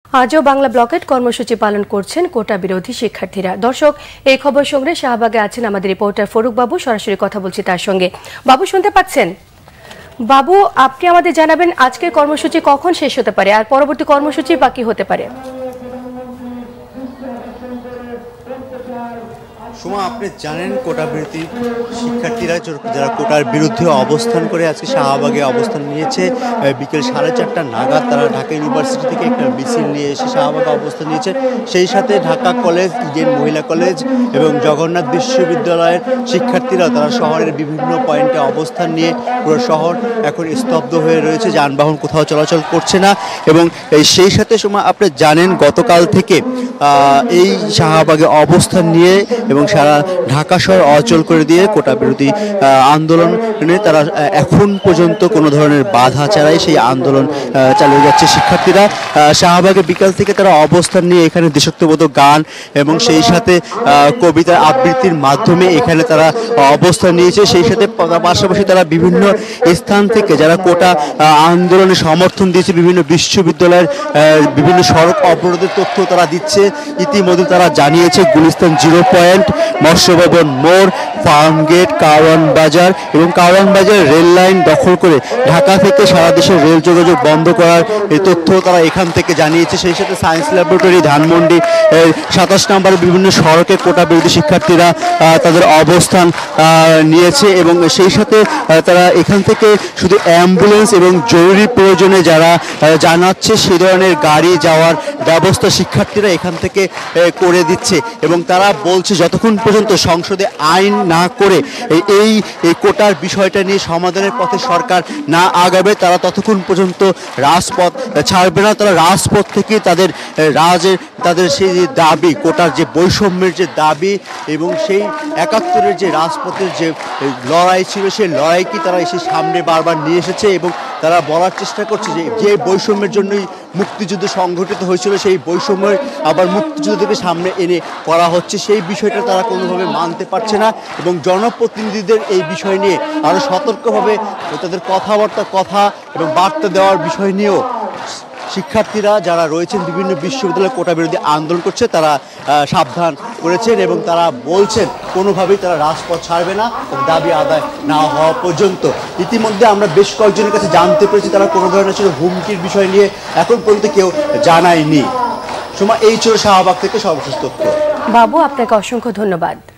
আজও বাংলা ব্লকেট কর্মসূচি পালন করছেন কোটা বিরোধী শিক্ষার্থীরা। দর্শক, এই খবর সঙ্গে শাহবাগে আছেন আমাদের রিপোর্টার ফারুক বাবু। সরাসরি কথা বলছি তার সঙ্গে। বাবু, শুনতে পাচ্ছেন? বাবু, আপনি আমাদের জানাবেন আজকের কর্মসূচি কখন শেষ হতে পারে আর পরবর্তী কর্মসূচি বা কি হতে পারে? সুমা, আপনি জানেন কোটা বিরোধী শিক্ষার্থীরা যারা কোটার বিরুদ্ধে অবস্থান করে আজকে শাহবাগে অবস্থান নিয়েছে, বিকেল 4:30 নাগাদ তারা ঢাকা ইউনিভার্সিটি থেকে একটা মিছিল নিয়ে এসে শাহবাগে অবস্থান নিয়েছে। সেই সাথে Dhaka college, Eden Mohila college এবং জগন্নাথ বিশ্ববিদ্যালয়ের শিক্ষার্থীরা তারা শহরের বিভিন্ন পয়েন্টে অবস্থান নিয়ে পুরো শহর এখন স্তব্ধ হয়ে রয়েছে, যানবাহন কোথাও চলাচল করছে না। এবং সেই সাথে সুমা, আপনি জানেন গতকাল থেকে এই শাহবাগে অবস্থান নিয়ে এবং সারা ঢাকা শহর অচল করে দিয়ে কোটা বিরোধী আন্দোলনে তারা এখন পর্যন্ত কোনো ধরনের বাধা ছাড়াই সেই আন্দোলন চালিয়ে যাচ্ছে। শিক্ষার্থীরা শাহবাগে বিকাল থেকে তারা অবস্থান নিয়ে এখানে দেশাত্মবোধক গান এবং সেই সাথে কবিতার আবৃত্তির মাধ্যমে এখানে তারা অবস্থান নিয়েছে। সেই সাথে পাশাপাশি তারা বিভিন্ন স্থান থেকে যারা কোটা আন্দোলনে সমর্থন দিয়েছে, বিভিন্ন বিশ্ববিদ্যালয়ের বিভিন্ন সড়ক অবরোধের তথ্য তারা দিচ্ছে। ইতিমধ্যে তারা জানিয়েছে গুলিস্তান 0 পয়েন্ট, মৎস্য ভবন মোড়, ফার্মগেট, কারওয়ান বাজার এবং কারওয়ান বাজার রেল লাইন দখল করে ঢাকা থেকে সারা দেশের রেল যোগাযোগ বন্ধ করার এই তথ্য তারা এখান থেকে জানিয়েছে। সেই সাথে সায়েন্স ল্যাবরেটরি, ধানমন্ডি 27 নম্বরে বিভিন্ন সড়কে কোটা বিরোধী শিক্ষার্থীরা তাদের অবস্থান নিয়েছে এবং সেই সাথে তারা এখান থেকে শুধু অ্যাম্বুলেন্স এবং জরুরি প্রয়োজনে যারা জানাচ্ছে সেই ধরনের গাড়ি যাওয়ার ব্যবস্থা শিক্ষার্থীরা এখান থেকে করে দিচ্ছে। এবং তারা বলছে যতক্ষণ পর্যন্ত সংসদে আইন না করে এই কোটার বিষয়টা নিয়ে সমাধানের পথে সরকার না আগাবে, তারা ততক্ষণ পর্যন্ত রাজপথ ছাড়বে না। তারা রাজপথ থেকে তাদের সেই যে দাবি, কোটার যে বৈষম্যের যে দাবি এবং সেই 71-এর যে রাজপথের যে লড়াই ছিল, সেই লড়াইকে তারা এসে সামনে বারবার নিয়ে এসেছে এবং তারা বলার চেষ্টা করছে যে বৈষম্যের জন্যই মুক্তিযুদ্ধ সংঘটিত হয়েছিল, সেই বৈষম্যের আবার মুক্তিযুদ্ধকে সামনে এনে করা হচ্ছে, সেই বিষয়টা তারা কোনোভাবে মানতে পারছে না। এবং জনপ্রতিনিধিদের এই বিষয় নিয়ে আরও সতর্কভাবে তাদের কথা এবং বার্তা দেওয়ার বিষয় নিয়েও শিক্ষার্থীরা যারা রয়েছেন বিভিন্ন বিশ্ববিদ্যালয়ে কোটা বিরোধী আন্দোলন করছে তারা সাবধান করেছেন এবং তারা বলছেন কোনোভাবেই তারা রাজপথ ছাড়বে না দাবি আদায় না হওয়া পর্যন্ত। ইতিমধ্যে আমরা বেশ কয়েকজনের কাছে জানতে পেরেছি তারা কোনো ধরনের হুমকির বিষয় নিয়ে এখন পর্যন্ত কেউ জানায়নি। সময় এই ছিল শাহবাগ থেকে সর্বশেষ তথ্য। বাবু, আপনাকে অসংখ্য ধন্যবাদ।